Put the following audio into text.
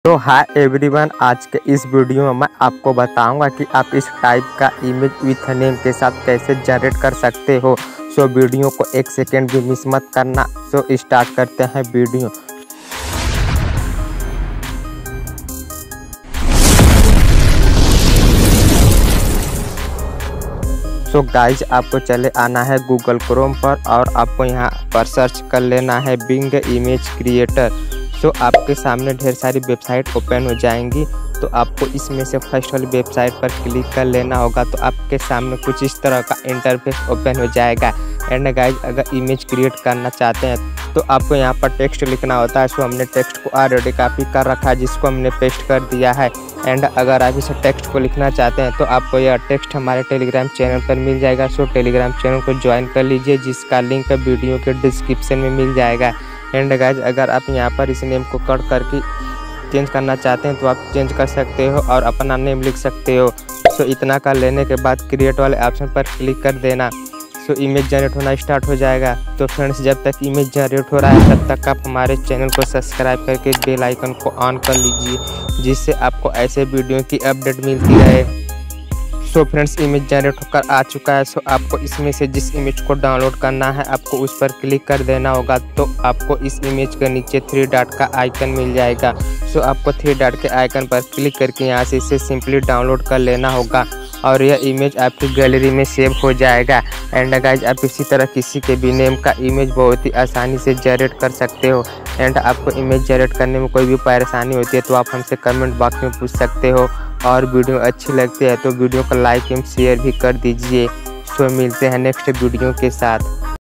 तो hi everyone, आज के इस वीडियो में मैं आपको बताऊंगा कि आप इस टाइप का इमेज विथ नेम के साथ कैसे जनरेट कर सकते हो। सो वीडियो को एक सेकेंड भी मिस मत करना। सो स्टार्ट करते हैं वीडियो। सो गाइज, आपको चले आना है गूगल क्रोम पर और आपको यहाँ पर सर्च कर लेना है बिंग इमेज क्रिएटर। सो आपके सामने ढेर सारी वेबसाइट ओपन हो जाएंगी। तो आपको इसमें से फर्स्ट वाली वेबसाइट पर क्लिक कर लेना होगा। तो आपके सामने कुछ इस तरह का इंटरफेस ओपन हो जाएगा। एंड गाइज, अगर इमेज क्रिएट करना चाहते हैं तो आपको यहाँ पर टेक्स्ट लिखना होता है। सो हमने टेक्स्ट को ऑलरेडी कॉपी कर रखा है, जिसको हमने पेस्ट कर दिया है। एंड अगर आप इस टेक्स्ट को लिखना चाहते हैं तो आपको यह टेक्स्ट हमारे टेलीग्राम चैनल पर मिल जाएगा। सो टेलीग्राम चैनल को ज्वाइन कर लीजिए, जिसका लिंक वीडियो के डिस्क्रिप्शन में मिल जाएगा। एंड गाइज, अगर आप यहाँ पर इस नेम को कट करके चेंज करना चाहते हैं तो आप चेंज कर सकते हो और अपना नेम लिख सकते हो। सो इतना कर लेने के बाद क्रिएट वाले ऑप्शन पर क्लिक कर देना। सो इमेज जनरेट होना स्टार्ट हो जाएगा। तो फ्रेंड्स, जब तक इमेज जनरेट हो रहा है तब तक आप हमारे चैनल को सब्सक्राइब करके बेल आइकन को ऑन कर लीजिए, जिससे आपको ऐसे वीडियो की अपडेट मिलती रहे। सो फ्रेंड्स, इमेज जनरेट होकर आ चुका है। सो आपको इसमें से जिस इमेज को डाउनलोड करना है आपको उस पर क्लिक कर देना होगा। तो आपको इस इमेज के नीचे 3 डॉट का आइकन मिल जाएगा। सो आपको 3 डॉट के आइकन पर क्लिक करके यहाँ से इसे सिंपली डाउनलोड कर लेना होगा और यह इमेज आपकी गैलरी में सेव हो जाएगा। एंड गाइज, आप इसी तरह किसी के भी नेम का इमेज बहुत ही आसानी से जनरेट कर सकते हो। एंड आपको इमेज जनरेट करने में कोई भी परेशानी होती है तो आप हमसे कमेंट बॉक्स में पूछ सकते हो। और वीडियो अच्छी लगती है तो वीडियो को लाइक एंड शेयर भी कर दीजिए। सो मिलते हैं नेक्स्ट वीडियो के साथ।